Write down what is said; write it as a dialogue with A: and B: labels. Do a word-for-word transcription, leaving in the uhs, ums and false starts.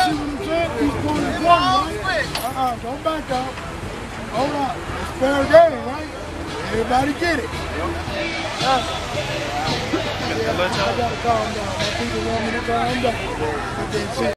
A: see what I'm saying? Each point is one, right? Uh-uh, don't back up. Hold on. It's fair game, right? Everybody get it. Uh, yeah, I gotta calm down. My people want me to calm down. But then, see,